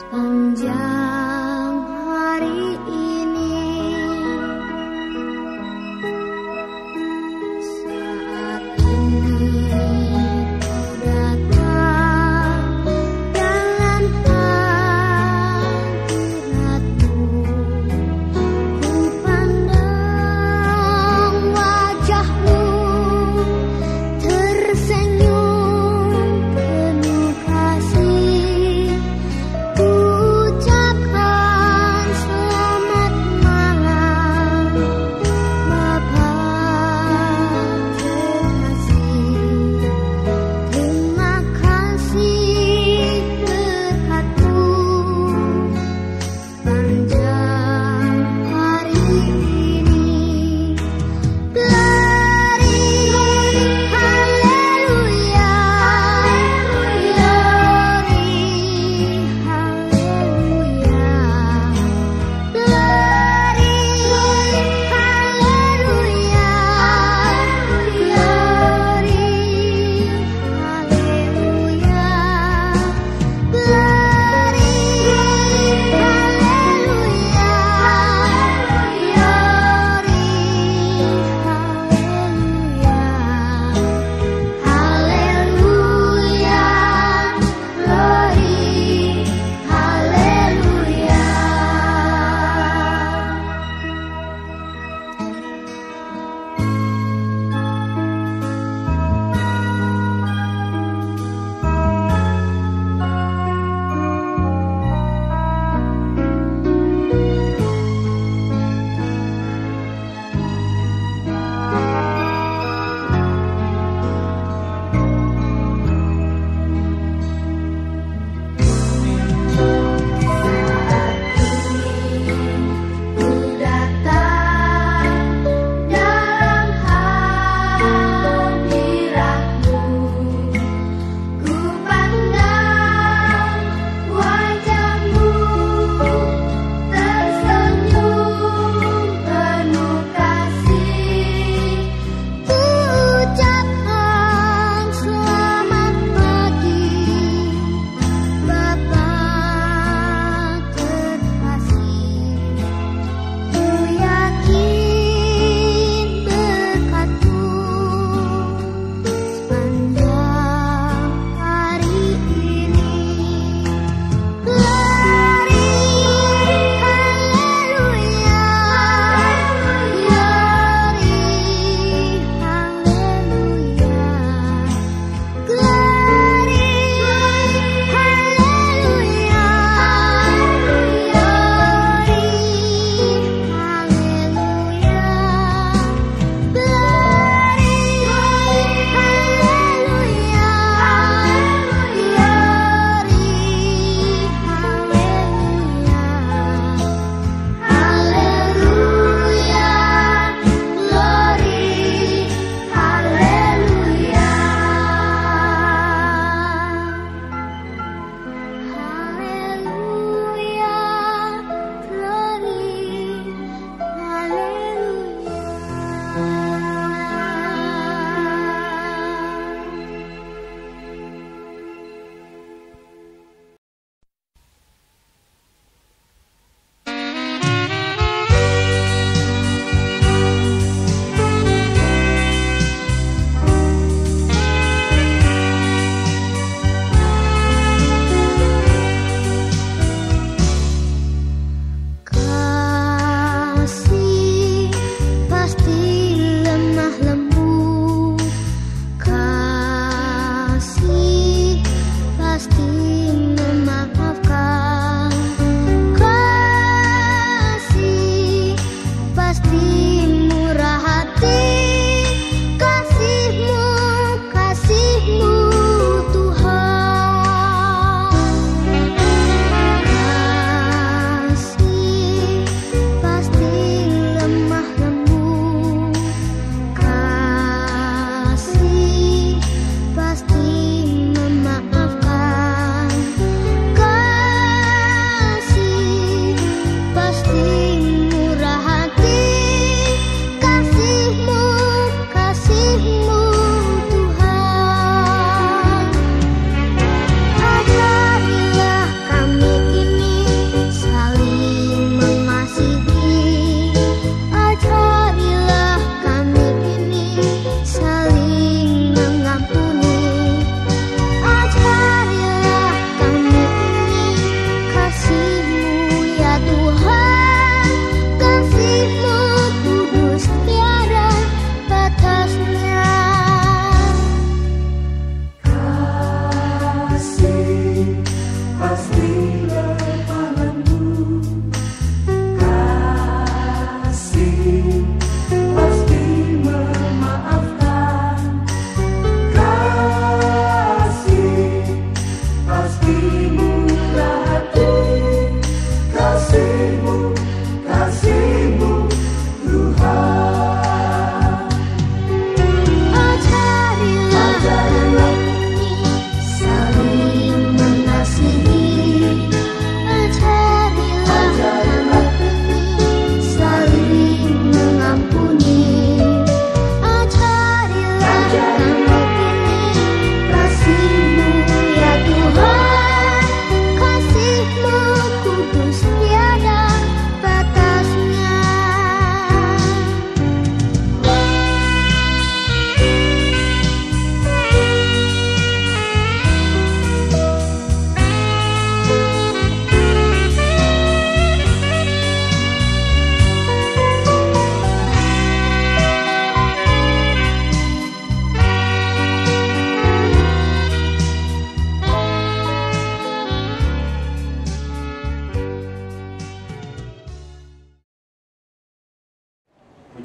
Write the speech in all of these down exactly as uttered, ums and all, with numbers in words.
sepanjang hari ini. Saat ini ku datang dalam hadiratmu, ku pandang wajahmu tersenyum penuh kasih, ku ucapkan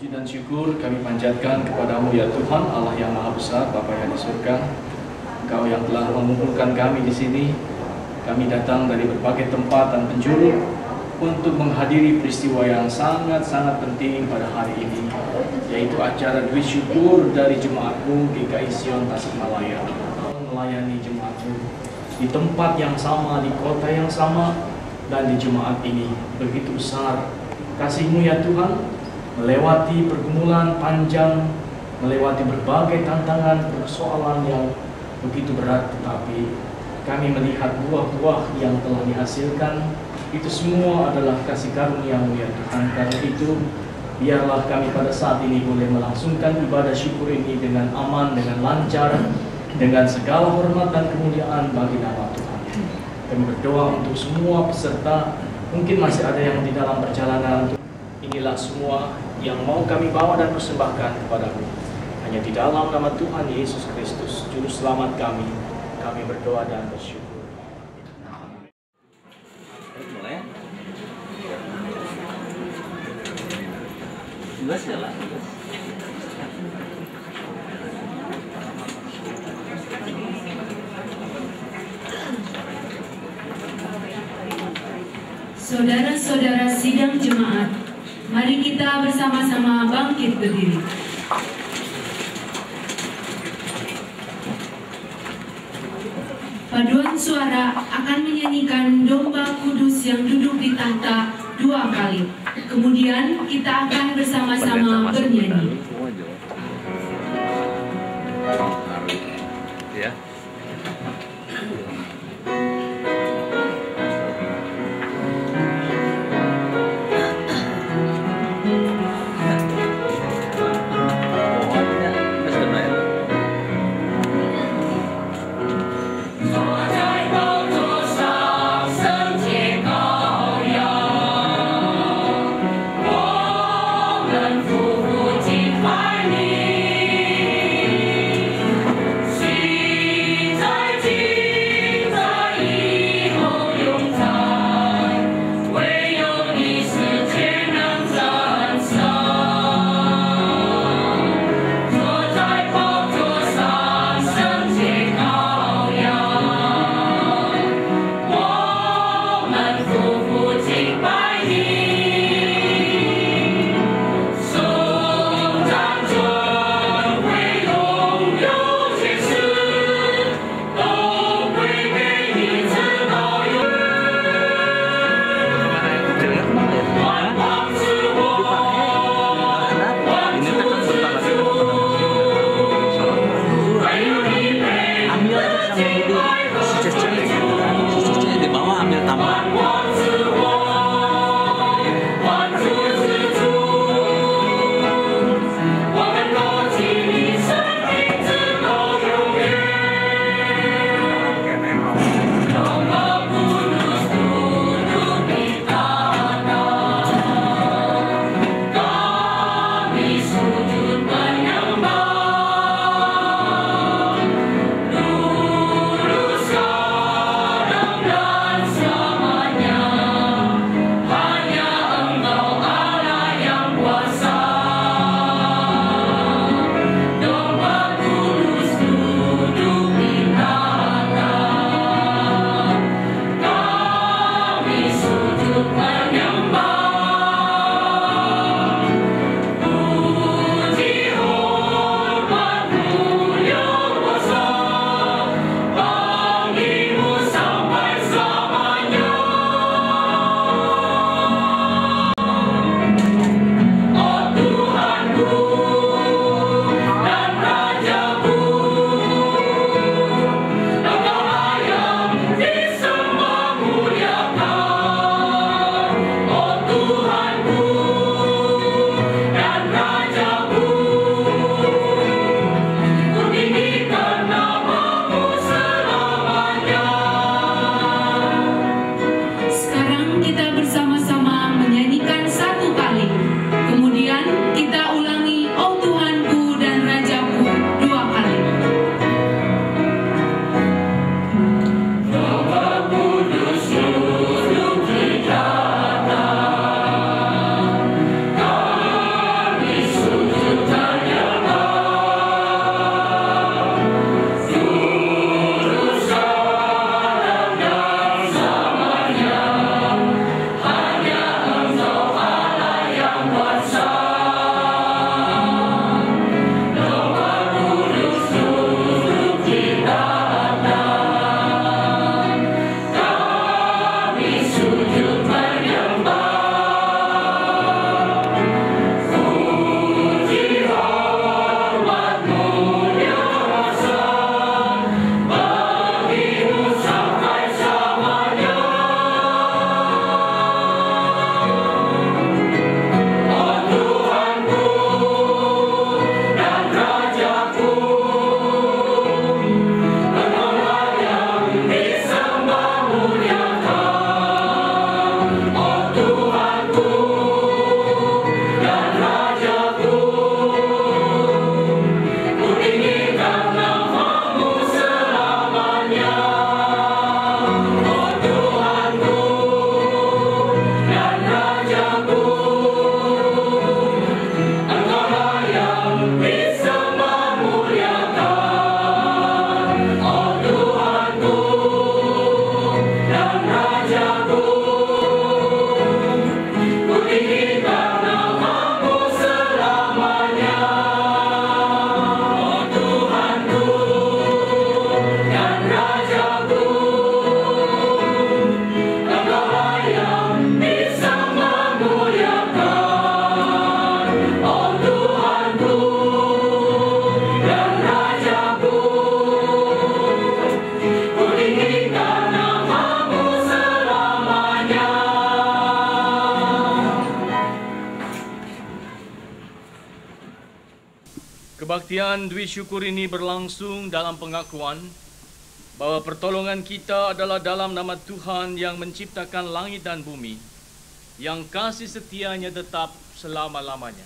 Puji dan syukur kami panjatkan kepadamu ya Tuhan Allah yang Maha Besar, Bapa yang di surga. Engkau yang telah mengumpulkan kami di sini. Kami datang dari berbagai tempat dan penjuru untuk menghadiri peristiwa yang sangat-sangat penting pada hari ini, yaitu acara Duit Syukur dari Jemaatmu G K I Sion Tasikmalaya. Melayani Jemaatmu di tempat yang sama, di kota yang sama, dan di jemaat ini begitu besar kasih-Mu ya Tuhan. Melewati pergumulan panjang, melewati berbagai tantangan, persoalan yang begitu berat, tetapi kami melihat buah-buah yang telah dihasilkan. Itu semua adalah kasih karunia-Mu ya Tuhan. Karena itu, biarlah kami pada saat ini boleh melangsungkan ibadah syukur ini dengan aman, dengan lancar, dengan segala hormat dan kemuliaan bagi nama Tuhan. Kami berdoa untuk semua peserta, mungkin masih ada yang di dalam perjalanan. Inilah semua yang mau kami bawa dan persembahkan kepadamu. Hanya di dalam nama Tuhan Yesus Kristus, Juru Selamat kami, kami berdoa dan bersyukur. Saudara-saudara sidang jemaat, mari kita bersama-sama bangkit berdiri. Paduan suara akan menyanyikan Domba Kudus yang duduk di tahta dua kali. Kemudian kita akan bersama-sama bernyanyi. Ya. Kebaktian Dwi Syukur ini berlangsung dalam pengakuan bahwa pertolongan kita adalah dalam nama Tuhan yang menciptakan langit dan bumi, yang kasih setianya tetap selama-lamanya.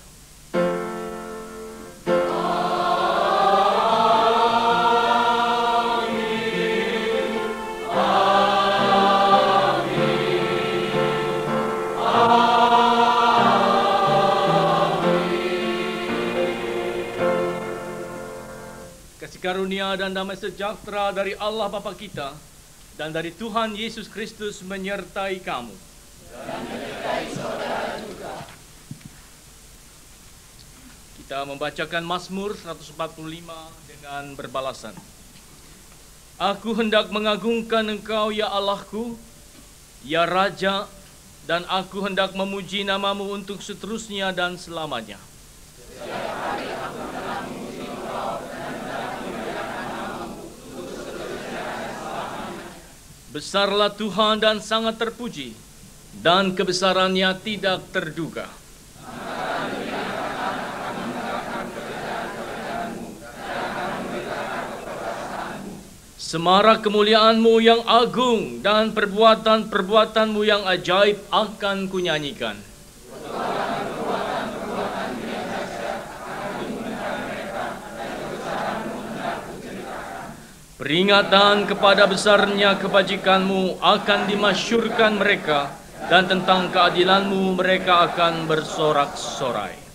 Karunia dan damai sejahtera dari Allah Bapa kita dan dari Tuhan Yesus Kristus menyertai kamu. Dan menyertai saudara juga. Kita membacakan Mazmur seratus empat puluh lima dengan berbalasan. Aku hendak mengagungkan Engkau ya Allahku, ya Raja, dan aku hendak memuji namamu untuk seterusnya dan selamanya. Setiap hari aku hendak memuji Engkau dan hendak memuliakan namamu untuk seterusnya dan selamanya. Besarlah Tuhan dan sangat terpuji, dan kebesarannya tidak terduga. Semarak kemuliaanmu yang agung dan perbuatan-perbuatanmu yang ajaib akan kunyanyikan. Peringatan kepada besarnya kebajikanmu akan dimasyurkan mereka, dan tentang keadilanmu mereka akan bersorak-sorai.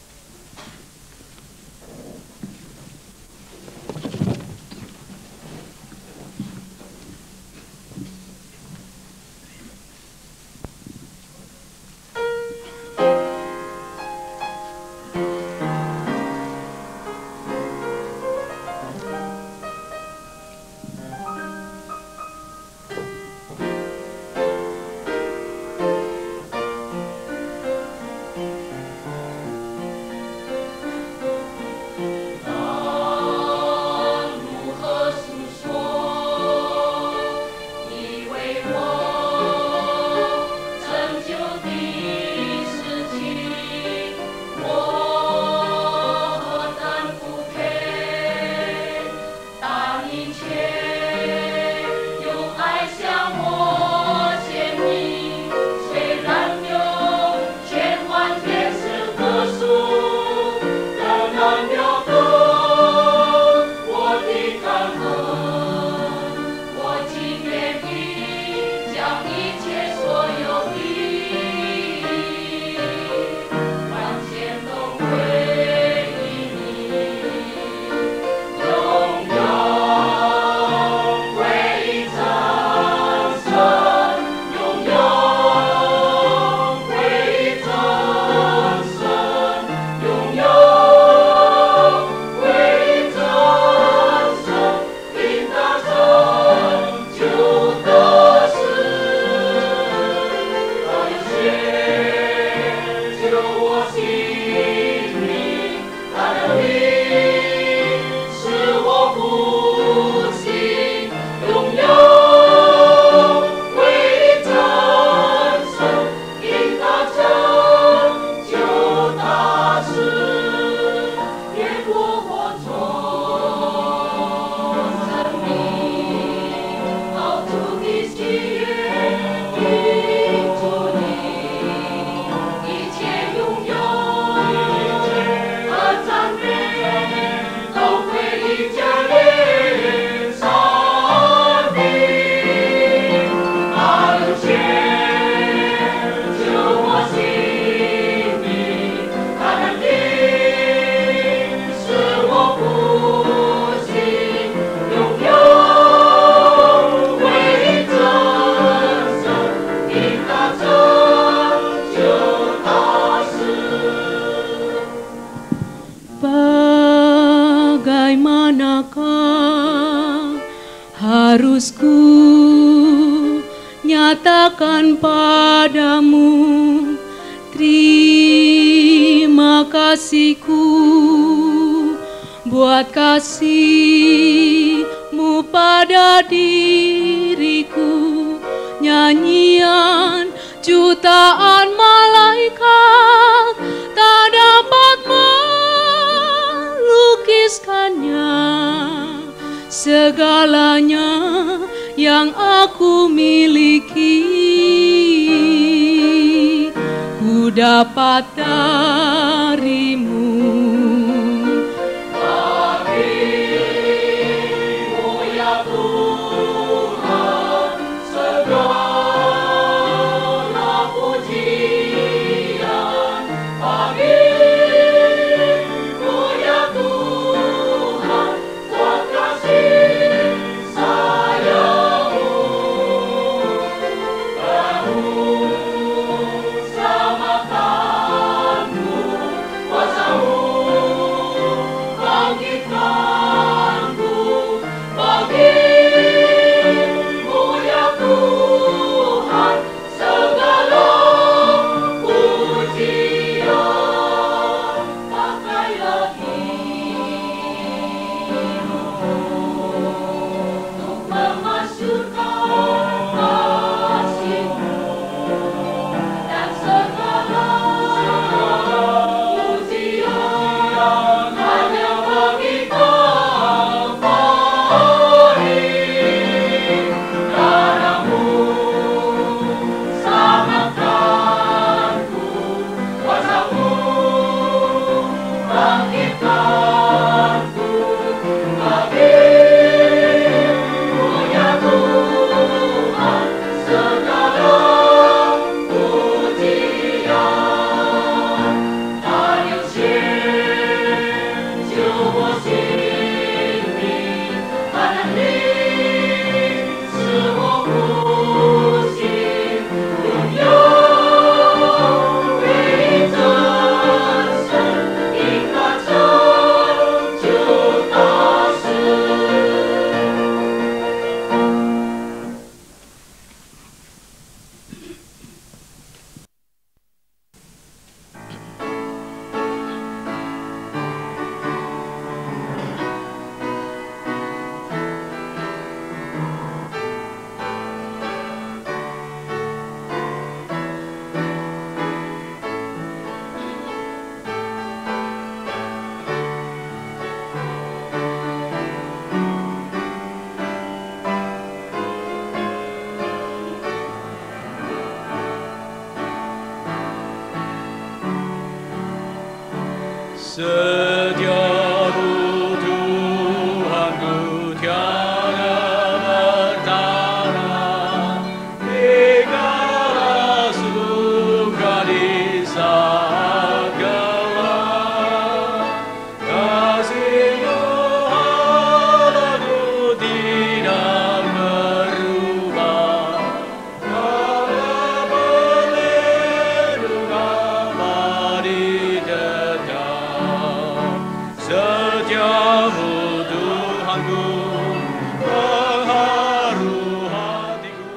Bagaimanakah harus ku nyatakan padamu terima kasihku buat kasih-Mu pada diriku. Nyanyian jutaan malaikat tak dapat melukiskan segalanya yang aku miliki, ku dapat darimu. Setiamu Tuhanku tiada bertara, berikanlah suka di saat gelap. Kasih-Mu padaku tidak berubah, karena perlindungan abadi tetap. Setiamu Tuhanku mengharu hatiku.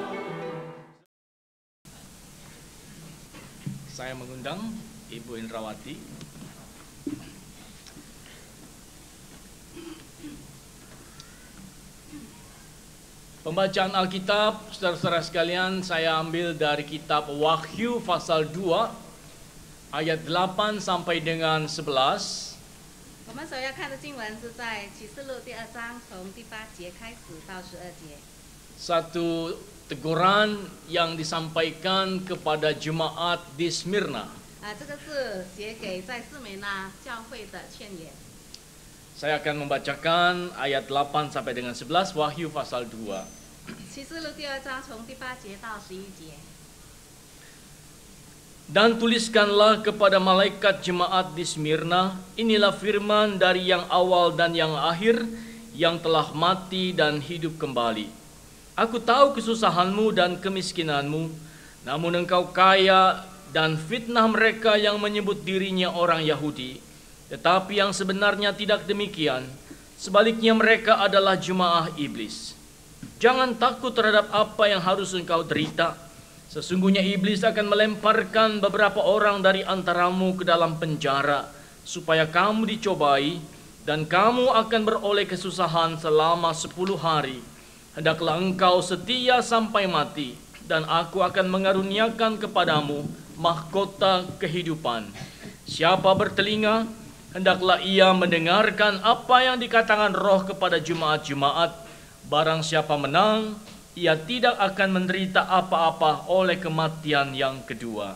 Saya mengundang Ibu Indrawati. Pembacaan Alkitab, saudara-saudara sekalian, saya ambil dari kitab Wahyu pasal dua ayat delapan sampai dengan sebelas. 我们所要看的经文是在启示录第二章，从第八节开始到十二节。 Satu teguran yang disampaikan kepada jemaat di Smyrna. 啊，这个是写给在士美那教会的劝言。 Saya akan membacakan ayat delapan sampai dengan sebelas Wahyu pasal dua. 启示录第二章从第八节到十一节。 Dan tuliskanlah kepada malaikat jemaat di Smyrna, inilah firman dari yang awal dan yang akhir, yang telah mati dan hidup kembali. Aku tahu kesusahanmu dan kemiskinanmu, namun engkau kaya, dan fitnah mereka yang menyebut dirinya orang Yahudi, tetapi yang sebenarnya tidak demikian. Sebaliknya mereka adalah jemaah iblis. Jangan takut terhadap apa yang harus engkau derita. Sesungguhnya iblis akan melemparkan beberapa orang dari antaramu ke dalam penjara, supaya kamu dicobai, dan kamu akan beroleh kesusahan selama sepuluh hari. Hendaklah engkau setia sampai mati, dan aku akan mengaruniakan kepadamu mahkota kehidupan. Siapa bertelinga, hendaklah ia mendengarkan apa yang dikatakan Roh kepada jemaat-jemaat. Barang siapa menang, ia tidak akan menderita apa-apa oleh kematian yang kedua.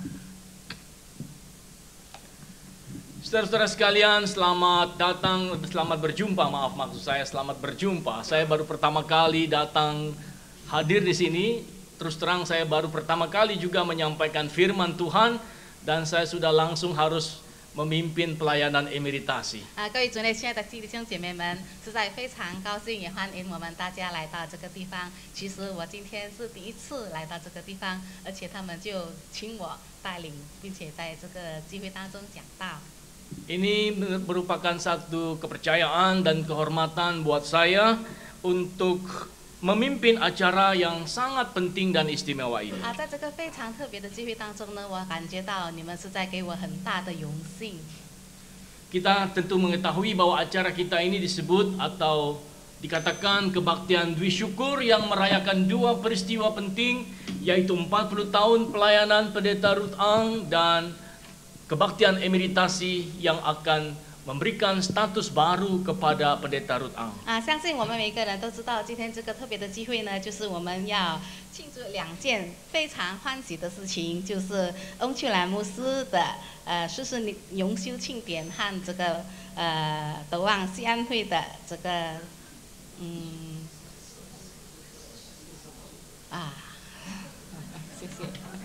Saudara-saudara sekalian, selamat datang, selamat berjumpa, maaf maksud saya selamat berjumpa. Saya baru pertama kali datang hadir di sini. Terus terang saya baru pertama kali juga menyampaikan firman Tuhan dan saya sudah langsung harus memimpin pelayanan emeritasi. 啊，各位主内亲爱的弟兄姐妹们，实在非常高兴，也欢迎我们大家来到这个地方。其实我今天是第一次来到这个地方，而且他们就请我带领，并且在这个机会当中讲道。 Ini merupakan satu kepercayaan dan kehormatan buat saya untuk memimpin acara yang sangat penting dan istimewa ini. 啊，在这个非常特别的机会当中呢，我感觉到你们是在给我很大的荣幸。 Kita tentu mengetahui bahwa acara kita ini disebut atau dikatakan kebaktian Dwi Syukur yang merayakan dua peristiwa penting, yaitu empat puluh tahun pelayanan Pendeta Ruth Ang dan kebaktian emeritasi yang akan memberikan status baru kepada Pendeta Ruth Ang. 啊，相信我们每一个人都知道，今天这个特别的机会呢，就是我们要庆祝两件非常欢喜的事情，就是翁秋兰牧师的呃四十年荣休庆典和这个呃德望西安会的这个嗯啊，谢谢。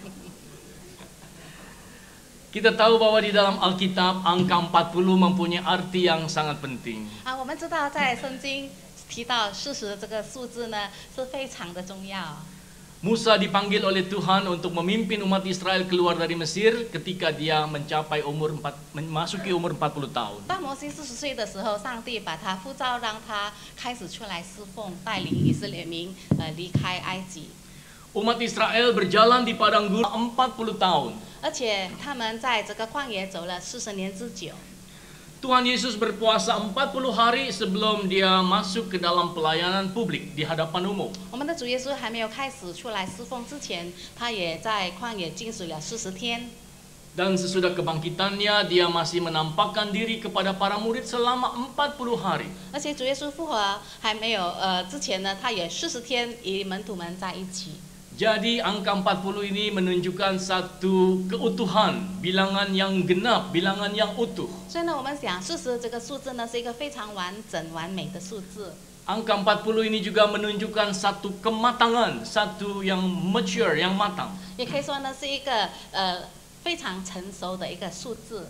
Kita tahu bahwa di dalam Alkitab angka empat puluh mempunyai arti yang sangat penting. 啊，我们知道在圣经提到四十这个数字呢是非常的重要。 Musa dipanggil oleh Tuhan untuk memimpin umat Israel keluar dari Mesir ketika dia mencapai umur empat, memasuki umur empat puluh tahun. 当摩西四十岁的时候，上帝把他呼召，让他开始出来侍奉，带领以色列民呃离开埃及。 Umat Israel berjalan di padang gurun empat puluh tahun. 而且他们在这个旷野走了四十年之久。 Tuhan Yesus berpuasa empat puluh hari sebelum dia masuk ke dalam pelayanan publik di hadapan umum. 我们的主耶稣还没有开始出来侍奉之前，他也在旷野禁食了四十天。 Dan sesudah kebangkitannya dia masih menampakkan diri kepada para murid selama empat puluh hari. 而且主耶稣复活还没有呃之前呢，他也四十天与门徒们在一起。 Jadi angka empat puluh ini menunjukkan satu keutuhan, bilangan yang genap, bilangan yang utuh. 所以呢，我们想四十这个数字呢是一个非常完整完美的数字。 Angka empat puluh ini juga menunjukkan satu kematangan, satu yang mature, yang matang. 也可以说呢是一个呃非常成熟的一个数字。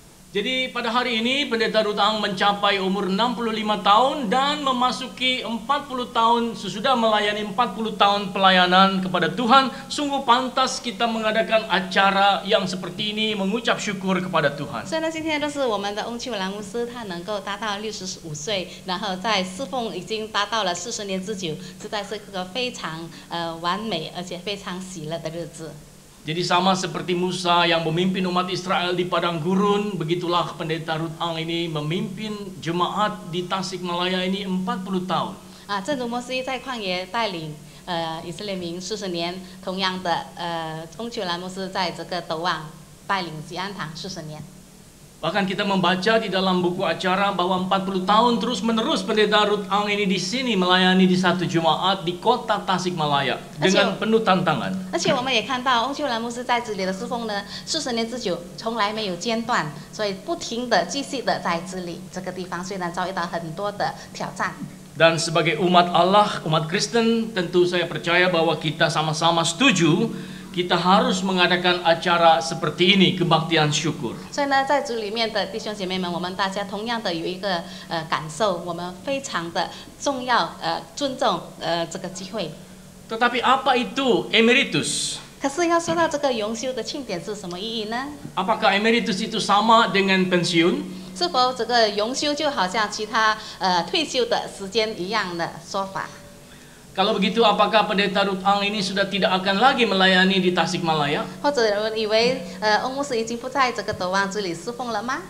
Jadi pada hari ini Pendeta Ruth Ang mencapai umur enam puluh lima tahun dan memasuki empat puluh tahun sesudah melayani empat puluh tahun pelayanan kepada Tuhan. Sungguh pantas kita mengadakan acara yang seperti ini mengucap syukur kepada Tuhan. 所以呢，今天就是我们的翁秋兰牧师，他能够达到六十五岁，然后在侍奉已经达到了四十年之久，实在是一个非常呃完美而且非常喜乐的日子。 Jadi sama seperti Musa yang memimpin umat Israel di padang gurun, begitulah Pendeta Ruth Ang ini memimpin jemaat di Tasikmalaya ini empat puluh tahun. 啊，正如摩西在旷野带领呃以色列民四十年，同样的呃翁秋兰牧师在这个斗望带领吉安堂四十年。 Bahkan kita membaca di dalam buku acara bahwa empat puluh tahun terus-menerus Pendeta Ruth Ang ini di sini melayani di satu jemaat di kota Tasikmalaya dengan penuh tantangan. 而且我们也看到翁秋兰牧师在这里的侍奉呢，四十年之久，从来没有间断，所以不停的、继续的在这里这个地方，虽然遭遇到很多的挑战。 Dan sebagai umat Allah, umat Kristen, tentu saya percaya bahwa kita sama-sama setuju kita harus mengadakan acara seperti ini, kebaktian syukur. 所以呢，在主里面的弟兄姐妹们，我们大家同样的有一个呃感受，我们非常的重要呃尊重呃这个机会。 Tetapi apa itu emeritus? 可是要说到这个荣休的庆典是什么意义呢？ Apakah emeritus itu sama dengan pensiun? 是否这个荣休就好像其他呃退休的时间一样的说法？ Kalau begitu, apakah Pendeta Ruth Ang ini sudah tidak akan lagi melayani di Tasikmalaya? 或者有人以为呃翁牧师已经不在这个斗望之里侍奉了吗？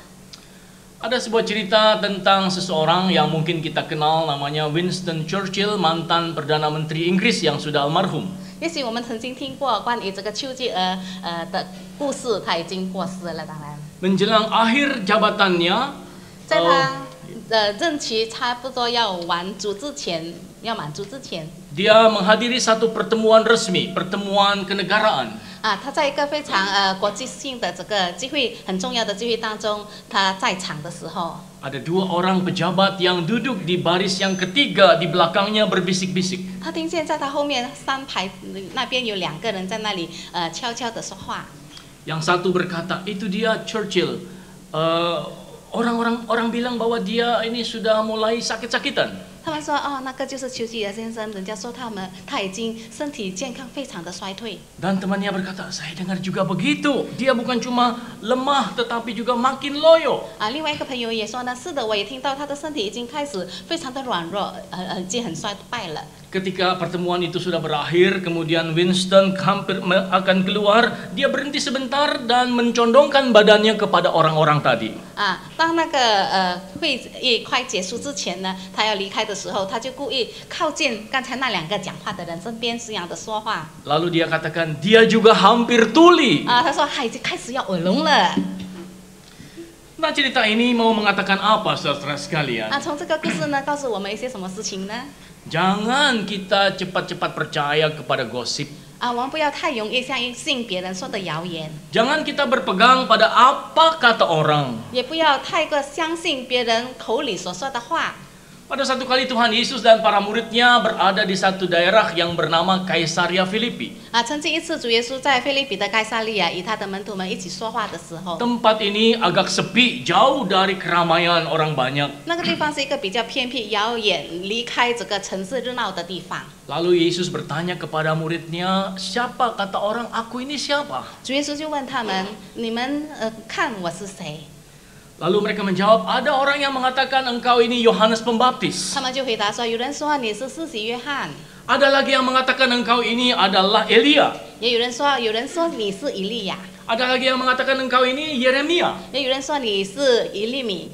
Ada sebuah cerita tentang seseorang yang mungkin kita kenal, namanya Winston Churchill, mantan Perdana Menteri Inggris yang sudah almarhum. 也许我们曾经听过关于这个丘吉尔呃的故事，他已经过世了，当然。 Menjelang akhir jabatannya, 在他呃任期差不多要完足之前，要满足之前， dia menghadiri satu pertemuan resmi, pertemuan kenegaraan. 啊，他在一个非常呃国际性的这个机会很重要的机会当中，他在场的时候， Ada dua orang pejabat yang duduk di baris yang ketiga di belakangnya berbisik-bisik. 他听见在他后面三排那边有两个人在那里呃悄悄的说话。 Yang satu berkata, itu dia Churchill. Eh, Orang-orang orang bilang bahwa dia ini sudah mulai sakit-sakitan. 他们说哦，那个就是丘吉尔先生，人家说他们他已经身体健康非常的衰退。 Dan temannya berkata, saya dengar juga begitu. Dia bukan cuma lemah, tetapi juga makin loyo. 啊，另外一个朋友也说呢，是的，我也听到他的身体已经开始非常的软弱，呃呃，已经很衰败了。 Ketika pertemuan itu sudah berakhir, kemudian Winston hampir akan keluar, dia berhenti sebentar dan mencondongkan badannya kepada orang-orang tadi. 啊，当那个呃会议快结束之前呢，他要离开的时候，他就故意靠近刚才那两个讲话的人身边，这样的说话。 Lalu dia katakan, dia juga hampir tuli. 啊，他说他已经开始要耳聋了。 Nah, cerita ini mau mengatakan apa, saudara sekalian? 啊，从这个故事呢，告诉我们一些什么事情呢？ Jangan kita cepat-cepat percaya kepada gosip. 啊，我们不要太容易相信别人说的谣言， Jangan kita berpegang pada apa kata orang. 也不要太过相信别人口里所说的话。 Pada satu kali Tuhan Yesus dan para muridnya berada di satu daerah yang bernama Kaisaria Filipi. 啊，曾经一次主耶稣在菲利比的该撒利亚与他的门徒们一起说话的时候， Tempat ini agak sepi, jauh dari keramaian orang banyak. 那个地方是一个比较偏僻、遥远、离开这个城市热闹的地方。 Lalu Yesus bertanya kepada muridnya, siapa kata orang aku ini siapa? 主耶稣就问他们：“你们呃，看我是谁？” Lalu mereka menjawab, ada orang yang mengatakan engkau ini Yohanes Pembaptis. 他们就回答说：“有人说你是施洗约翰， Ada lagi yang mengatakan engkau ini adalah Elia. 也有人说有人说你是以利亚， Ada lagi yang mengatakan engkau ini Yeremia. 也有人说你是以利米，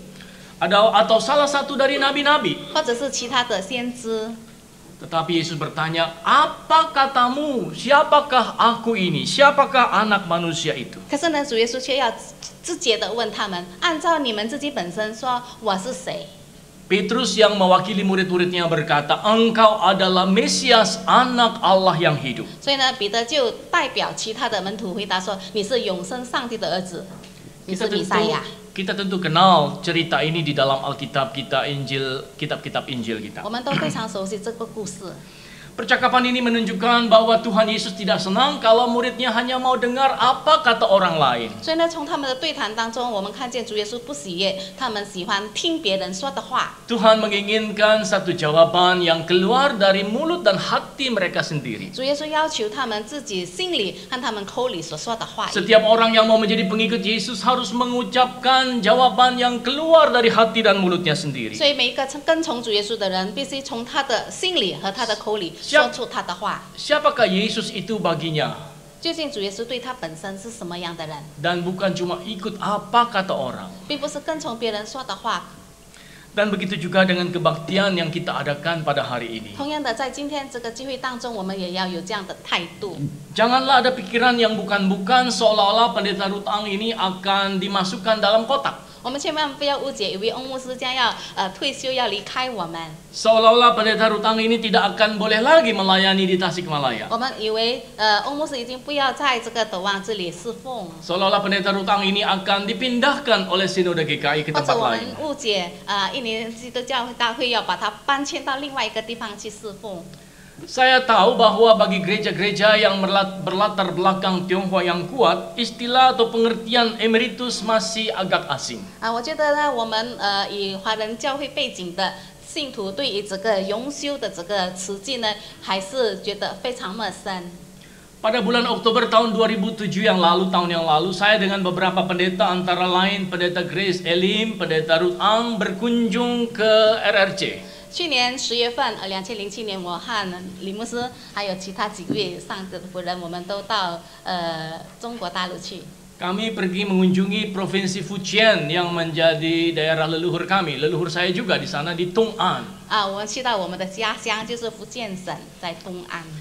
Ada atau salah satu dari nabi-nabi. 或者是其他的先知。” Tetapi Yesus bertanya, apa katamu? Siapakah aku ini? Siapakah anak manusia itu? 可是呢，主耶稣却要直接的问他们：“按照你们自己本身说，我是谁？” Petrus yang mewakili murid-muridnya berkata, engkau adalah Mesias, anak Allah yang hidup. 所以呢，彼得就代表其他的门徒回答说：“你是永生上帝的儿子，你 Kita 是弥 tentu, 赛亚。” kita tentu kenal cerita ini di dalam Alkitab kita, Injil, kitab-kitab Injil kita. 我们都非常熟悉这个故事。 Percakapan ini menunjukkan bahwa Tuhan Yesus tidak senang kalau muridnya hanya mau dengar apa kata orang lain. 所以呢，从他们的对谈当中，我们看见主耶稣不喜悦他们喜欢听别人说的话。 Tuhan menginginkan satu jawaban yang keluar dari mulut dan hati mereka sendiri. 主耶稣要求他们自己心里和他们口里所说的话。 Setiap orang yang mau menjadi pengikut Yesus harus mengucapkan jawaban yang keluar dari hati dan mulutnya sendiri. 所以每一个跟从主耶稣的人，必须从他的心里和他的口里说出他的话。 Siapakah Yesus itu baginya? 究竟主耶稣对他本身是什么样的人， Dan bukan cuma ikut apa kata orang. 并不是跟从别人说的话。 Dan begitu juga dengan kebaktian yang kita adakan pada hari ini. 同样的，在今天这个机会当中，我们也要有这样的态度。 Janganlah ada pikiran yang bukan-bukan seolah-olah pendeta Ruth Ang ini akan dimasukkan dalam kotak. 我们千万不要误解，以为翁牧师将要呃退休要离开我们。 Seolah-olah pendeta Ruth Ang ini tidak akan boleh lagi melayani di Tasikmalaya. 我们以为呃翁牧师已经不要在这个斗望这里侍奉， Seolah-olah pendeta Ruth Ang ini akan dipindahkan oleh Sinode G K I ke 或者 tempat 我们 lain. 误解啊、呃、一年基督教会大会要把它搬迁到另外一个地方去侍奉。 Saya tahu bahwa bagi gereja-gereja yang berlatar belakang Tionghoa yang kuat, istilah atau pengertian emeritus masih agak asing. 啊，我觉得呢，我们呃以华人教会背景的信徒对于这个永修的这个词句呢，还是觉得非常陌生。 Pada bulan Oktober tahun dua ribu tujuh yang lalu, tahun yang lalu, saya dengan beberapa pendeta antara lain pendeta Grace Elim, pendeta Ruth Ang berkunjung ke R R C. 去年十月份，呃，两千零七年，我和李牧师还有其他几位上帝的仆人，我们都到呃中国大陆去。 Kami pergi mengunjungi provinsi Fujian yang menjadi daerah leluhur kami. Leluhur saya juga di sana di Tong'an. 啊，我们去到我们的家乡，就是福建省，在东安。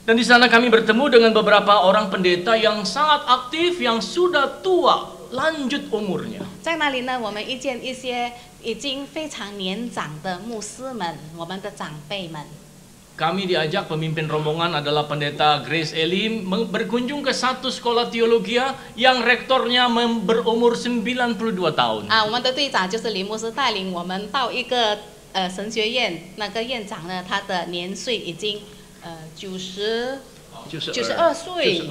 Dan di sana kami bertemu dengan beberapa orang pendeta yang sangat aktif, yang sudah tua, lanjut umurnya. 在那里呢，我们遇见一些已经非常年长的牧师们，我们的长辈们。 Kami diajak, pemimpin rombongan adalah pendeta Grace Elim, berkunjung ke satu sekolah teologi yang rektornya berumur sembilan puluh dua tahun. 啊，我们的队长就是林牧师带领我们到一个呃神学院，那个院长呢，他的年岁已经呃九十九十二岁。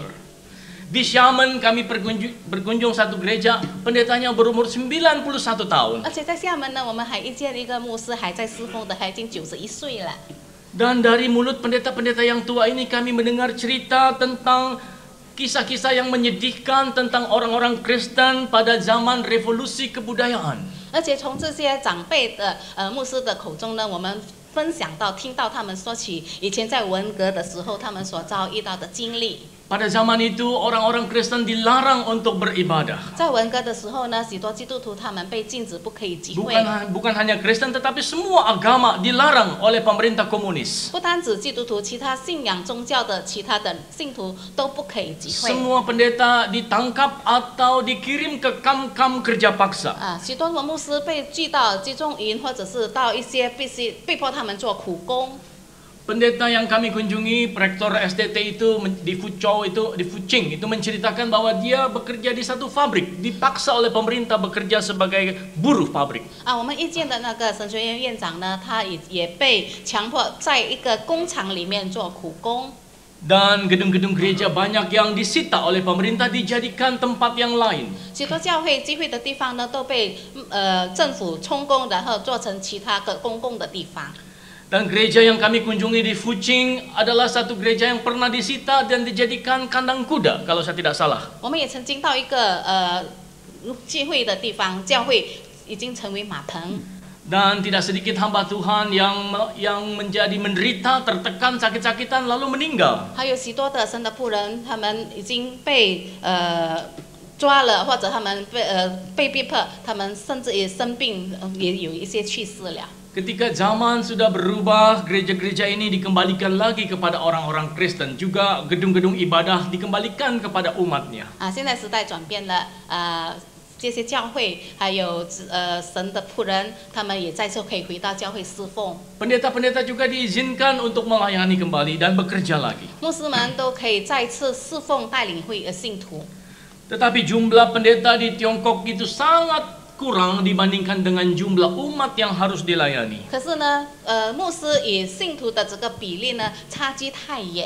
Di Xiamen kami berkunjung, berkunjung satu gereja, pendetanya berumur sembilan puluh satu tahun. 而且在厦门呢，我们还遇见一个牧师还在侍奉的，还已经九十一岁了。 Dan dari mulut pendeta-pendeta yang tua ini kami mendengar cerita tentang kisah-kisah yang menyedihkan tentang orang-orang Kristen pada zaman revolusi kebudayaan. 而且从这些长辈的呃牧师的口中呢，我们分享到、听到他们说起以前在文革的时候他们所遭遇到的经历。 Pada zaman itu orang-orang Kristen dilarang untuk beribadah. 在文革的时候呢，许多基督徒他们被禁止不可以集会。 Bukan bukan hanya Kristen, tetapi semua agama dilarang oleh pemerintah komunis. 不单指基督徒，其他信仰宗教的其他的信徒都不可以集会。 Semua pendeta ditangkap atau dikirim ke kam-kam kerja paksa. 啊，许多的牧师被聚到集中营，或者是到一些必须被迫他们做苦工。 Pendeta yang kami kunjungi, rektor S T T itu di Fuchou itu di Fuching itu menceritakan bahwa dia bekerja di satu pabrik, dipaksa oleh pemerintah bekerja sebagai buruh pabrik. 啊，我们遇见的那个神学院院长呢，他也也被强迫在一个工厂里面做苦工。 Dan gedung-gedung gereja banyak yang disita oleh pemerintah dijadikan tempat yang lain. 许多教会聚会的地方呢，都被呃政府充公，然后做成其他的公共的地方。 Dan gereja yang kami kunjungi di Fuching adalah satu gereja yang pernah disita dan dijadikan kandang kuda kalau saya tidak salah. 我们也曾经到一个呃聚会的地方，教会已经成为马棚。 Dan tidak sedikit hamba Tuhan yang yang menjadi menderita, tertekan, sakit-sakitan lalu meninggal. 还有许多的神的仆人，他们已经被呃抓了，或者他们被呃被逼迫，他们甚至也生病，呃也有一些去世了。 Ketika zaman sudah berubah, gereja-gereja ini dikembalikan lagi kepada orang-orang Kristen. Juga gedung-gedung ibadah dikembalikan kepada umatnya. 啊，现在时代转变了，呃，这些教会还有呃神的仆人，他们也再次可以回到教会侍奉。 Pendeta-pendeta juga diizinkan untuk melayani kembali dan bekerja lagi. 牧师们都可以再次侍奉带领会呃信徒。 Tetapi jumlah pendeta di Tiongkok itu sangat kurang dibandingkan dengan jumlah umat yang harus dilayani. 可是呢，呃，牧师与信徒的这个比例呢，差距太远。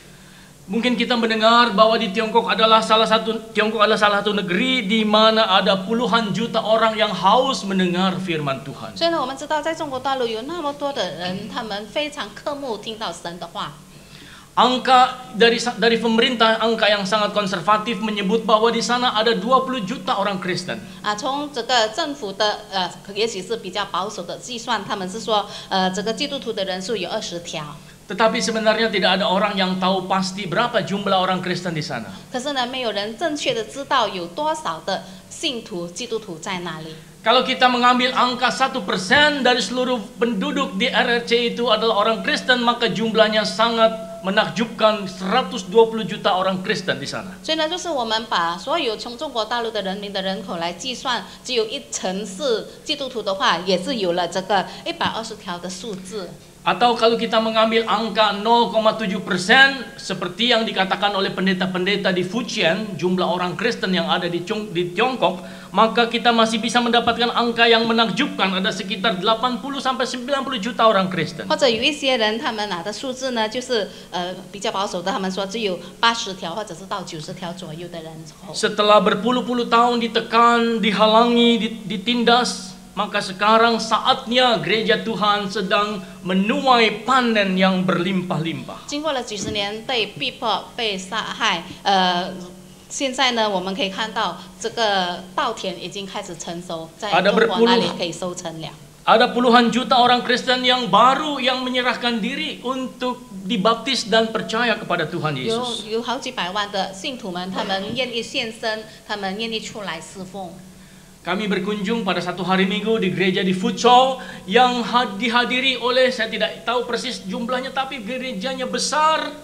Mungkin kita mendengar bahwa di Tiongkok adalah salah satu Tiongkok adalah salah satu negeri di mana ada puluhan juta orang yang haus mendengar firman Tuhan. 所以呢，我们知道在中国大陆有那么多的人，他们非常渴慕听到神的话。 Angka dari dari pemerintah, angka yang sangat konservatif menyebut bahwa di sana ada dua puluh juta orang Kristen. 啊，从这个政府的呃，也许是比较保守的计算，他们是说，呃，这个基督徒的人数有二十条。 Tetapi sebenarnya tidak ada orang yang tahu pasti berapa jumlah orang Kristen di sana. 可是呢，没有人正确的知道有多少的信徒基督徒在那里。 Kalau kita mengambil angka satu persen dari seluruh penduduk di R R C itu adalah orang Kristen, maka jumlahnya sangat menakjubkan seratus dua puluh juta orang Kristen di sana. 所以呢，就是我们把所有从中国大陆的人民的人口来计算，只有一成是基督徒的话，也是有了这个一百二十条的数字。 Atau kalau kita mengambil angka nol koma tujuh persen seperti yang dikatakan oleh pendeta-pendeta di Fujian, jumlah orang Kristen yang ada di, di Tiongkok, maka kita masih bisa mendapatkan angka yang menakjubkan, ada sekitar delapan puluh sampai sembilan puluh juta orang Kristen. 或者有一些人他们拿的数字呢，就是呃比较保守的，他们说只有八十条或者是到九十条左右的人口。 Setelah berpuluh-puluh tahun ditekan, dihalangi, ditindas, maka sekarang saatnya gereja Tuhan sedang menuai panen yang berlimpah-limpah. 经过了几十年被逼迫、被杀害，呃，现在呢，我们可以看到这个稻田已经开始成熟，在中国那里可以收成了。 Ada puluhan juta orang Kristen yang baru yang menyerahkan diri untuk dibaptis dan percaya kepada Tuhan 有 Yesus. 有好几百万的信徒们，他们愿意献身，他们愿意出来侍奉。 Kami berkunjung pada satu hari Minggu di gereja di Fuchou yang dihadiri oleh, saya tidak tahu persis jumlahnya, tapi gerejanya besar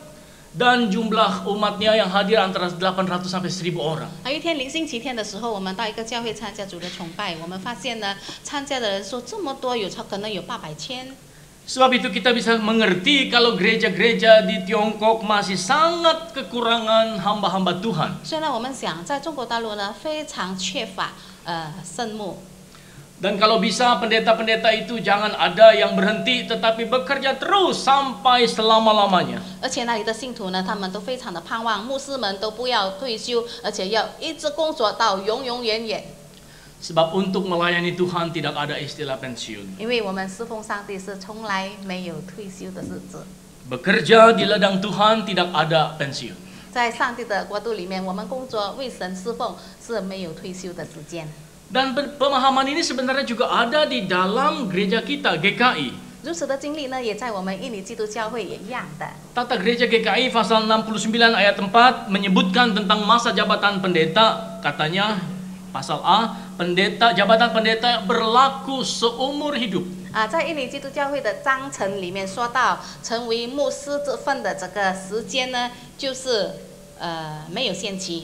dan jumlah umatnya yang hadir antara delapan ratus sampai seribu orang. 还有一天灵星期天的时候，我们到一个教会参加主的崇拜，我们发现呢，参加的人数这么多，有超可能有八百千。 Sebab itu kita bisa mengerti kalau gereja-gereja di Tiongkok masih sangat kekurangan hamba-hamba Tuhan. 所以呢，我们想在中国大陆呢，非常缺乏呃圣牧。 Dan kalau bisa pendeta-pendeta itu jangan ada yang berhenti tetapi bekerja terus sampai selama-lamanya. 而且那里的信徒呢，他们都非常的盼望牧师们都不要退休，而且要一直工作到永永远远。 Sebab untuk melayani Tuhan tidak ada istilah pensiun. 因为我们侍奉上帝是从来没有退休的日子。 Bekerja di ladang Tuhan tidak ada pensiun. 在上帝的国度里面，我们工作为神侍奉是没有退休的时间。 Dan pemahaman ini sebenarnya juga ada di dalam gereja kita G K I. 如此的经历呢，也在我们印尼基督教会也一样的。 Tata Gereja G K I pasal enam puluh sembilan ayat empat menyebutkan tentang masa jabatan pendeta. Katanya pasal A, pendeta jabatan pendeta berlaku seumur hidup. 啊，在印尼基督教会的章程里面说到，成为牧师这份的这个时间呢，就是呃没有限期。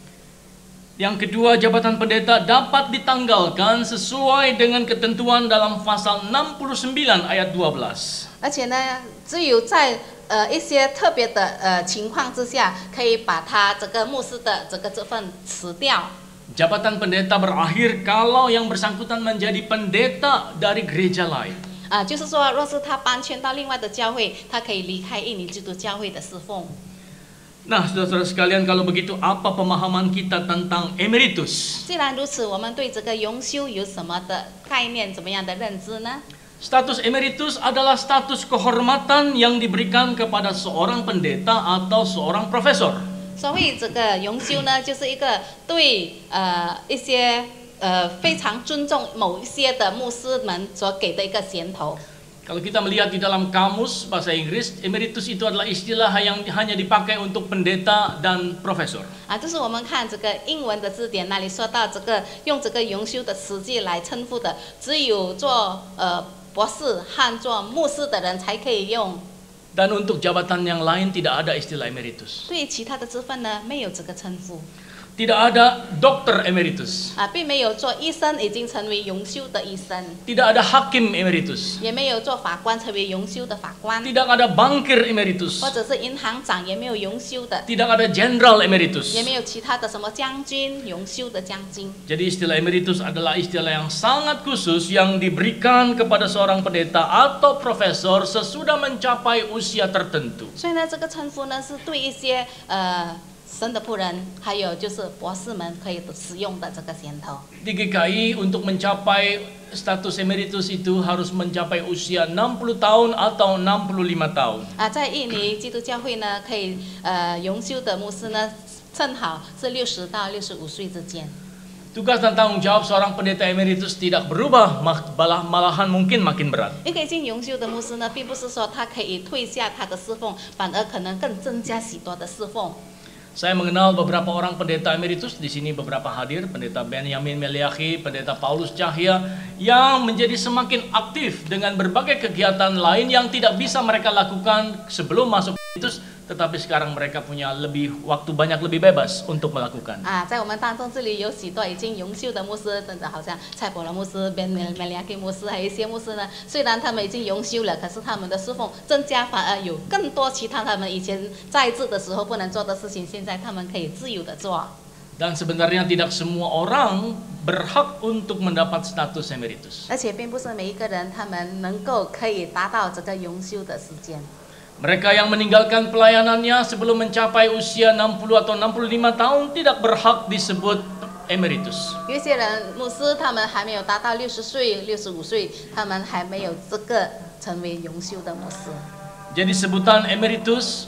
Yang kedua, jabatan pendeta dapat ditanggalkan sesuai dengan ketentuan dalam pasal enam puluh sembilan ayat dua belas. 而且呢，只有在呃一些特别的呃情况之下，可以把他这个牧师的这个这份辞掉。 Jabatan pendeta berakhir kalau yang bersangkutan menjadi pendeta dari gereja lain. 啊，就是说，若是他搬迁到另外的教会，他可以离开印尼基督教会的侍奉。 Nah, saudara-saudara sekalian, kalau begitu apa pemahaman kita tentang emeritus? 既然如此，我们对这个永休有什么的概念、怎么样的认知呢？ Status emeritus adalah status kehormatan yang diberikan kepada seorang pendeta atau seorang profesor. 所谓这个永休呢，就是一个对呃一些呃非常尊重某一些的牧师们所给的一个衔头。 Kalau kita melihat di dalam kamus bahasa Inggris, emeritus itu adalah istilah yang hanya dipakai untuk pendeta dan profesor. 啊，就是我们看这个英文的字典那里说到这个用这个永休的词句来称呼的，只有做呃博士和做牧师的人才可以用。 Dan untuk jabatan yang lain tidak ada istilah emeritus. 对于其他的职分呢，没有这个称呼。 Tidak ada dokter emeritus. 啊，并没有做医生已经成为永休的医生， Tidak ada hakim emeritus. 也没有做法官成为永休的法官， Tidak ada bankir emeritus. 或者是银行长也没有永休的， Tidak ada jenderal emeritus. 也没有其他的什么将军永休的将军。 Jadi istilah emeritus adalah istilah yang sangat khusus yang diberikan kepada seorang pendeta atau profesor sesudah mencapai usia tertentu. 所以呢，这个称呼呢是对一些呃神的仆人，还有就是博士们可以使用的这个衔头。 Di G K I untuk mencapai status emeritus itu harus mencapai usia enam puluh tahun atau enam puluh lima tahun. 啊，在印尼基督教会呢，可以呃永休的牧师呢，正好是六十到六十五岁之间。 Tugas dan tanggung jawab seorang pendeta emeritus tidak berubah, malah malahan mungkin makin berat. 一个已经永休的牧师呢，并不是说他可以退下他的侍奉，反而可能更增加许多的侍奉。 Saya mengenal beberapa orang pendeta emeritus di sini beberapa hadir, pendeta Benyamin Meliaki, pendeta Paulus Cahya yang menjadi semakin aktif dengan berbagai kegiatan lain yang tidak bisa mereka lakukan sebelum masuk emeritus, tetapi sekarang mereka punya lebih waktu banyak lebih bebas untuk melakukan. 啊，在我们当中这里有许多已经永休的牧师，等等，好像蔡伯罗牧师、Ben Meliaki牧师，还有一些牧师呢，虽然他们已经永休了，可是他们的侍奉增加，反而有更多其他他们以前在职的时候不能做的事情，现在他们可以自由的做。 Dan sebenarnya tidak semua orang berhak untuk mendapat status emeritus. 而且并不是每一个人他们能够可以达到这个永休的时间。 Mereka yang meninggalkan pelayanannya sebelum mencapai usia enam puluh atau enam puluh lima tahun tidak berhak disebut emeritus. 有些人牧师他们还没有达到六十岁、六十五岁，他们还没有资格成为永休的牧师。 Jadi sebutan emeritus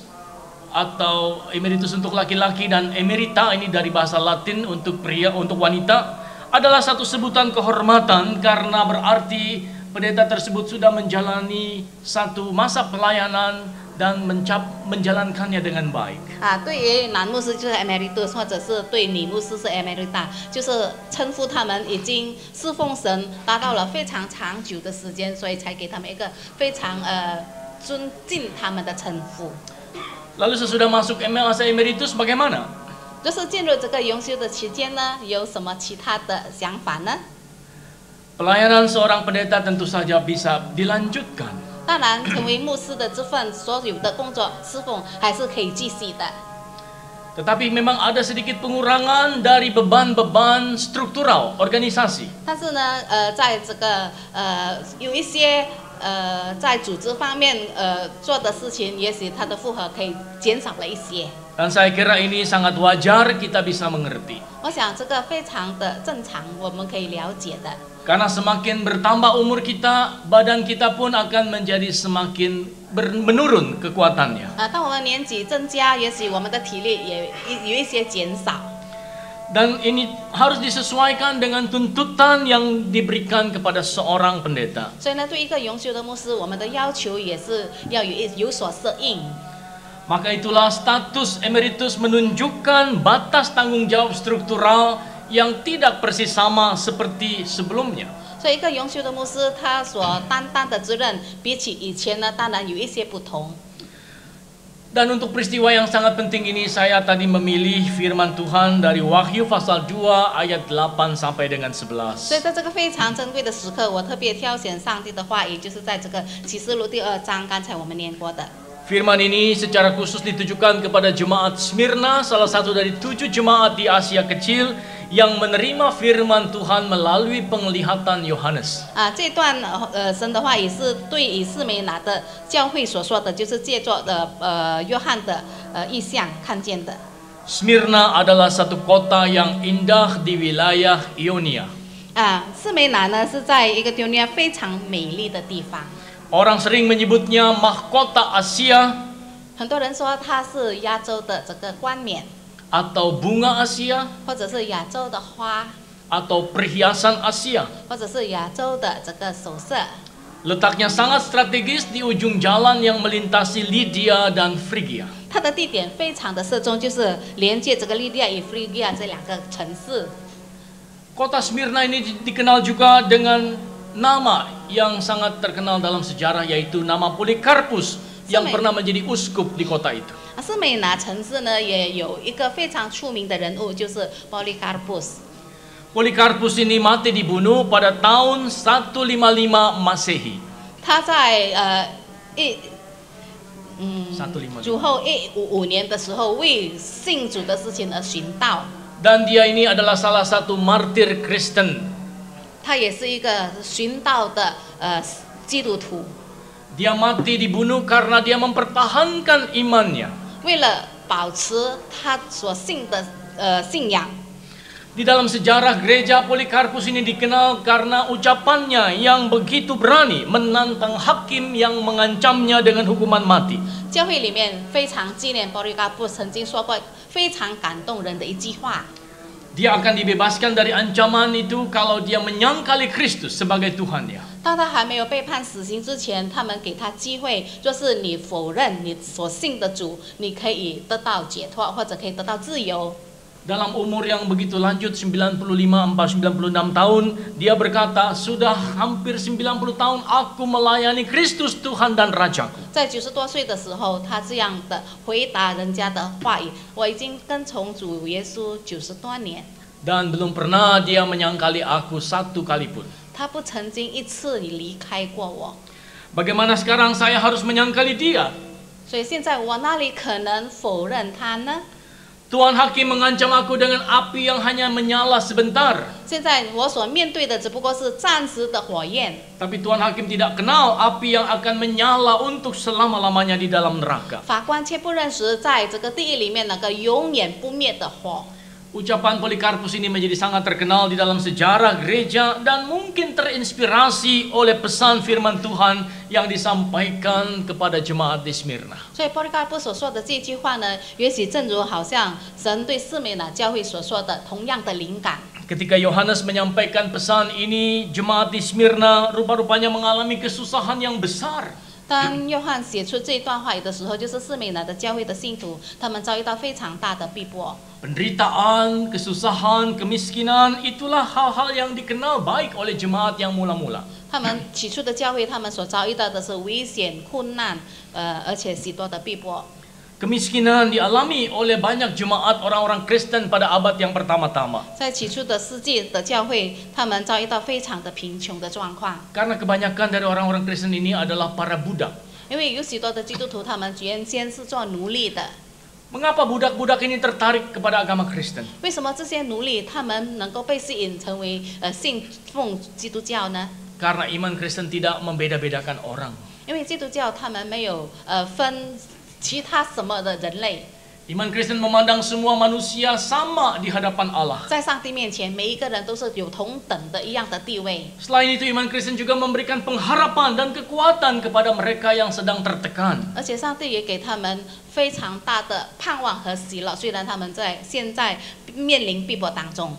atau emeritus untuk laki-laki dan emerita ini dari bahasa Latin untuk pria, untuk wanita adalah satu sebutan kehormatan karena berarti pendeta tersebut sudah menjalani satu masa pelayanan dan mencap, menjalankannya dengan baik. 啊，对于男牧师就是 emeritus， 或者是对女牧师是 emerita， 就是称呼他们已经侍奉神达到了非常长久的时间，所以才给他们一个非常呃尊敬他们的称呼。 Lalu sesudah masuk masa emeritus bagaimana? 就是进入这个永修的期间呢，有什么其他的想法呢？ Pelayanan seorang pendeta tentu saja bisa dilanjutkan. 当然，成为牧师的这份所有的工作侍奉还是可以继续的。 Tetapi memang ada sedikit pengurangan dari beban-beban struktural organisasi. 但是呢，呃，在这个呃有一些呃在组织方面呃做的事情，也许它的负荷可以减少了一些。 Dan saya kira ini sangat wajar kita bisa mengerti. 我想这个非常的正常，我们可以了解的。 Karena semakin bertambah umur kita, badan kita pun akan menjadi semakin ber- menurun kekuatannya. 啊，当我们年纪增加，也许我们的体力也有一些减少。 Dan ini harus disesuaikan dengan tuntutan yang diberikan kepada seorang pendeta. 所以呢，对一个永修的牧师，我们的要求也是要有一有所适应。 Maka itulah status emeritus menunjukkan batas tanggung jawab struktural yang tidak persis sama seperti sebelumnya. 所以一个永修的牧师，他所担当的责任，比起以前呢，当然有一些不同。 Dan untuk peristiwa yang sangat penting ini saya tadi memilih firman Tuhan dari Wahyu pasal dua ayat delapan sampai dengan sebelas. 所以在这个非常珍贵的时刻，我特别挑选上帝的话语，就是在这个启示录第二章，刚才我们念过的。 Firman ini secara khusus ditujukan kepada jemaat Smyrna, salah satu dari tujuh jemaat di Asia Kecil yang menerima firman Tuhan melalui penglihatan Yohanes. 啊，这段呃神的话语是对以士美拿的教会所说的，就是借着的呃约翰的呃意象看见的。 Smyrna adalah satu kota yang indah di wilayah Ionia. 啊，士美拿呢是在一个丢尼亚非常美丽的地方。 Orang sering menyebutnya mahkota Asia 很多人说它是亚洲的这个冠冕， atau bunga Asia 或者是亚洲的花， atau perhiasan Asia. 或者是亚洲的这个首饰。 Letaknya sangat strategis di ujung jalan yang melintasi Lydia dan Frigia. 它的地点非常的适中，就是连接这个利利亚与弗利亚这两个城市。 Kota Smyrna ini di- dikenal juga dengan nama yang sangat terkenal dalam sejarah, yaitu nama Polikarpus yang Sampai- pernah menjadi uskup di kota itu. 啊，士美拿城市呢也有一个非常出名的人物，就是 Polycarpus。 Polikarpus ini mati dibunuh pada tahun seratus lima puluh lima Masehi. 他在呃一嗯 seratus lima puluh lima. 主后一五五年的时候，为信主的事情而寻道。 Dan dia ini adalah salah satu martir Kristen. 他也是一个寻道的呃基督徒， Dia mati dibunuh karena dia mempertahankan imannya. 为了保持他所信的呃信仰。 Di dalam sejarah gereja, Polikarpus ini dikenal karena ucapannya yang begitu berani menantang hakim yang mengancamnya dengan hukuman mati. 教会里面非常纪念波利卡布曾经说过非常感动人的一句话。 Dia akan dibebaskan dari ancaman itu kalau dia menyangkali Kristus sebagai Tuhannya. 当他还没有被判死刑之前，他们给他机会，就是你否认你所信的主，你可以得到解脱，或者可以得到自由。 Dalam umur yang begitu lanjut sembilan puluh lima sampai sembilan puluh enam tahun, dia berkata, "Sudah hampir sembilan puluh tahun aku melayani Kristus Tuhan dan Rajaku." 在九十多岁的时候，他这样的回答人家的话语：“我已经跟从主耶稣九十多年。” Dan belum pernah dia menyangkali aku satu kali pun. 他不曾经一次离开过我， Bagaimana sekarang saya harus menyangkali dia? 所以现在我哪里可能否认他呢？ Tuan Hakim mengancam aku dengan api yang hanya menyala sebentar. 现在我所面对的只不过是暂时的火焰， Tapi Tuan Hakim tidak kenal api yang akan menyala untuk selama-lamanya di dalam neraka. 法官却不认识在这个地狱里面那个永远不灭的火。 Ucapan Polikarpus ini menjadi sangat terkenal di dalam sejarah gereja dan mungkin terinspirasi oleh pesan firman Tuhan yang disampaikan kepada jemaat di Smyrna. 所以波利卡布所说的这句话呢，也许正如好像神对士美拿教会所说的同样的灵感。 Ketika Yohanes menyampaikan pesan ini, jemaat di Smyrna rupa-rupanya mengalami kesusahan yang besar. 当约翰写出这一段话语的时候，就是士美拿的教会的信徒，他们遭遇到非常大的逼迫。 Penderitaan, kesusahan, kemiskinan, itulah hal-hal yang dikenal baik oleh jemaat yang mula-mula. 他们起初的教会，他们所遭遇到的是危险、困难，呃，而且许多的逼迫。 Kemiskinan dialami oleh banyak jemaat orang-orang Kristen pada abad yang pertama-tama. 在起初的世界的教会，他们遭遇到非常的贫穷的状况， Karena kebanyakan dari orang-orang Kristen ini adalah para budak. 因为有许多的基督徒，他们原先是做奴隶的。 Mengapa budak-budak ini tertarik kepada agama Kristen? 为什么这些奴隶他们能够被吸引成为呃信奉基督教呢？ Karena iman Kristen tidak membeda-bedakan orang. 因为基督教他们没有呃分其他什么的人类， Iman Kristen memandang semua manusia sama di hadapan Allah. 在上帝面前，每一个人都是有同等的一样的地位。 Selain itu, iman Kristen juga memberikan pengharapan dan kekuatan kepada mereka yang sedang tertekan. 而且上帝也给他们非常大的盼望和喜乐，虽然他们在现在面临逼迫当中。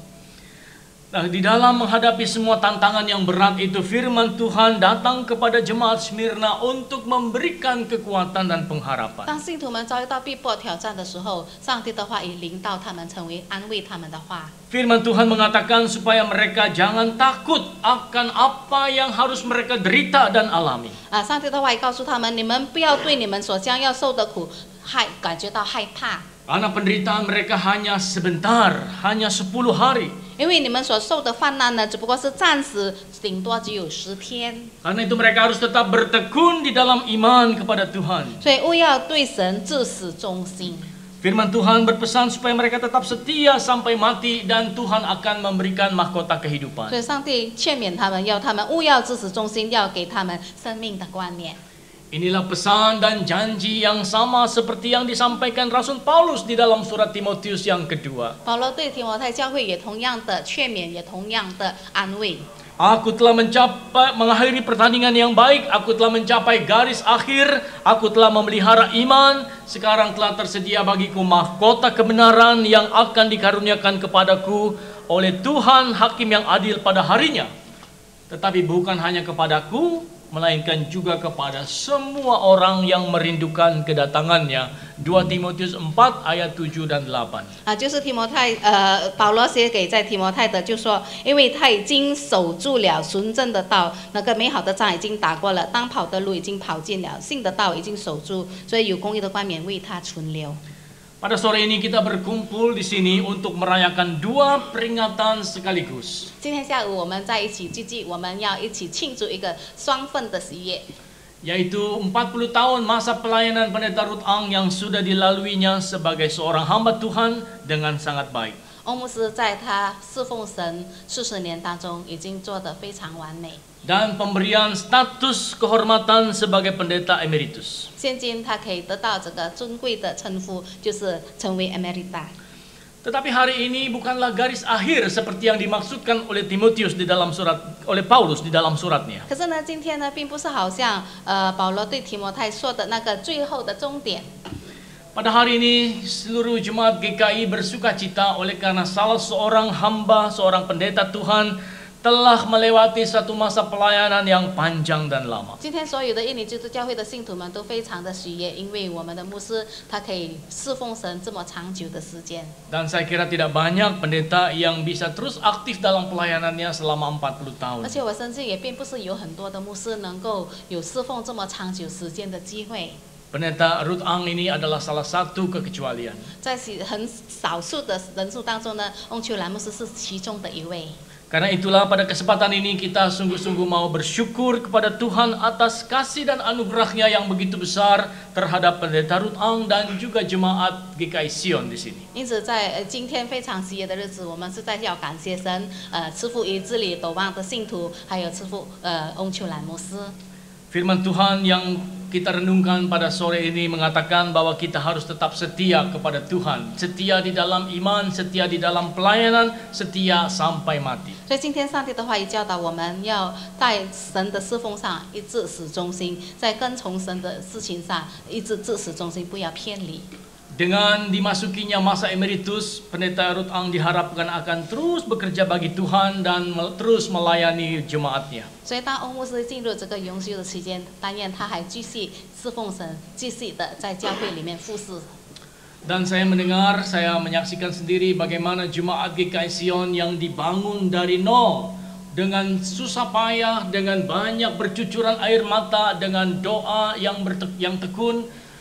Nah, di dalam menghadapi semua tantangan yang berat itu, firman Tuhan datang kepada jemaat Smyrna untuk memberikan kekuatan dan pengharapan. 当信徒们遭遇到逼迫挑战的时候，上帝的话语临到他们，成为安慰他们的话。 Firman Tuhan mengatakan supaya mereka jangan takut akan apa yang harus mereka derita dan alami. 啊，上帝的话语告诉他们，你们不要对你们所将要受的苦害感觉到害怕， Karena penderitaan mereka hanya sebentar, hanya sepuluh hari. 因为你们所受的患难呢，只不过是暂时，顶多只有十天。 Karena itu mereka harus tetap bertekun di dalam iman kepada Tuhan. 所以务要对神至死忠心。 Firman Tuhan berpesan supaya mereka tetap setia sampai mati dan Tuhan akan memberikan mahkota 所 kehidupan. 以上帝劝勉他们，要他们务要至死忠心，要给他们生命的冠冕。 Inilah pesan dan janji yang sama seperti yang disampaikan Rasul Paulus di dalam surat Timotius yang kedua. 保罗对提摩太教会也同样的劝勉，也同样的安慰。 Aku telah mencapai mengakhiri pertandingan yang baik, aku telah mencapai garis akhir, aku telah memelihara iman, sekarang telah tersedia bagiku mahkota kebenaran yang akan dikaruniakan kepadaku oleh Tuhan Hakim yang adil pada harinya. Tetapi bukan hanya kepadaku, melainkan juga kepada semua orang yang merindukan kedatangannya. dua Timotius empat ayat tujuh dan delapan. 啊，就是提摩太，呃，保罗写给在提摩太的，就说，因为他已经守住了纯正的道，那个美好的仗已经打过了，当跑的路已经跑尽了，信的道已经守住，所以有公义的冠冕为他存留。 Pada sore ini kita berkumpul di sini untuk merayakan dua peringatan sekaligus. 今天下午我们在一起聚集，我们要一起庆祝一个双份的喜悦， Yaitu empat puluh tahun masa pelayanan Pendeta Ruth Ang yang sudah dilaluinya sebagai seorang hamba Tuhan dengan sangat baik. 欧牧师在他侍奉神四十年当中，已经做得非常完美。 Dan pemberian status kehormatan sebagai pendeta emeritus. 现今他可以得到这个尊贵的称呼，就是成为 emerita。 Tetapi hari ini bukanlah garis akhir seperti yang dimaksudkan oleh Timotius di dalam surat oleh Paulus di dalam suratnya. 可是呢，今天呢，并不是好像呃保罗对提摩太说的那个最后的终点。 Pada hari ini seluruh jemaat G K I bersuka cita oleh karena salah seorang hamba, seorang pendeta Tuhan telah melewati satu masa pelayanan yang panjang dan lama. 今天所有的印尼基督教会的信徒们都非常的喜悦，因为我们的牧师他可以侍奉神这么长久的时间。 Dan saya kira tidak banyak pendeta yang bisa terus aktif dalam pelayanannya selama empat puluh tahun. 而且我相信也并不是有很多的牧师能够有侍奉这么长久时间的机会。 Pendeta Ruth Ang ini adalah salah satu kekecualian. 在很少数的人数当中呢，翁秋兰牧师是其中的一位。 Karena itulah pada kesempatan ini kita sungguh-sungguh mau bersyukur kepada Tuhan atas kasih dan anugerahnya yang begitu besar terhadap Pendeta Ruth Ang dan juga jemaat G K I Sion di sini. 因此在，呃今天非常喜悦的日子，我们是在要感谢神，呃，赐福于治理斗望的信徒，还有赐福呃翁秋兰牧师。 Firman Tuhan yang kita renungkan pada sore ini mengatakan bahwa kita harus tetap setia kepada Tuhan, setia di dalam iman, setia di dalam pelayanan, setia sampai mati. 所以今天上帝的话语教导我们要在神的侍奉上一致始忠心，在跟从神的事情上一致至始忠心，不要偏离。 Dengan dimasukinya masa emeritus, Pendeta Ruth Ang diharapkan akan terus bekerja bagi Tuhan dan terus melayani jemaatnya. 所以当欧牧师进入这个永休的期间，但愿他还继续侍奉神，继续的在教会里面服侍。 Dan saya mendengar, saya menyaksikan sendiri bagaimana jemaat G K I Sion yang dibangun dari nol dengan susah payah, dengan banyak bercucuran air mata, dengan doa yang bertek, yang tekun,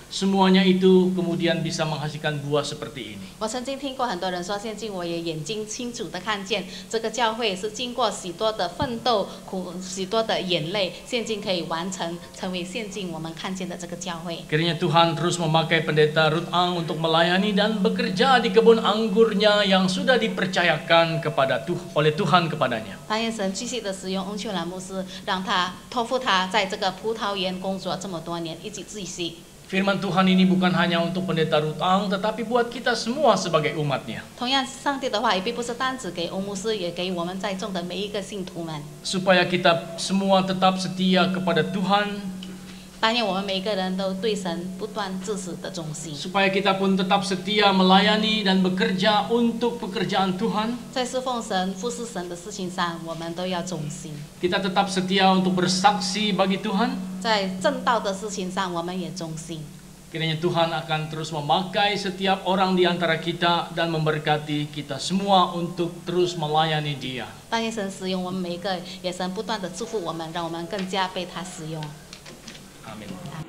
semuanya itu kemudian bisa menghasilkan buah seperti ini. 我曾经听过很多人说，现今我也眼睛清楚的看见，这个教会是经过许多的奋斗、苦许多的眼泪，现今可以完成，成为现今我们看见的这个教会。 Kiranya Tuhan terus memakai pendeta Ruth Ang untuk melayani dan bekerja di kebun anggurnya yang sudah dipercayakan kepada Tuh oleh Tuhan kepadanya. 但愿神继续的使用翁秋兰牧师，让他托付他在这个葡萄园工作这么多年，一直继续。 Firman Tuhan ini bukan hanya untuk pendeta Ruth Ang, tetapi buat kita semua sebagai umatnya. 同样，上帝的话也并不是单只给翁牧师，也给我们在座的每一个信徒们。 Supaya kita semua tetap setia kepada Tuhan. 但愿我们每一个人都对神不断至死的忠心。 Supaya kita pun tetap setia melayani dan bekerja untuk pekerjaan Tuhan. 在侍奉神、服侍神的事情上，我们都要忠心。 Kita tetap setia untuk bersaksi bagi Tuhan. 在正道的事情上，我们也忠心。 Kiranya Tuhan akan terus memakai setiap orang di antara kita dan memberkati kita semua untuk terus melayani Dia. 但愿神使用我们每一个，也神不断的祝福我们，让我们更加被他使用。 Amin.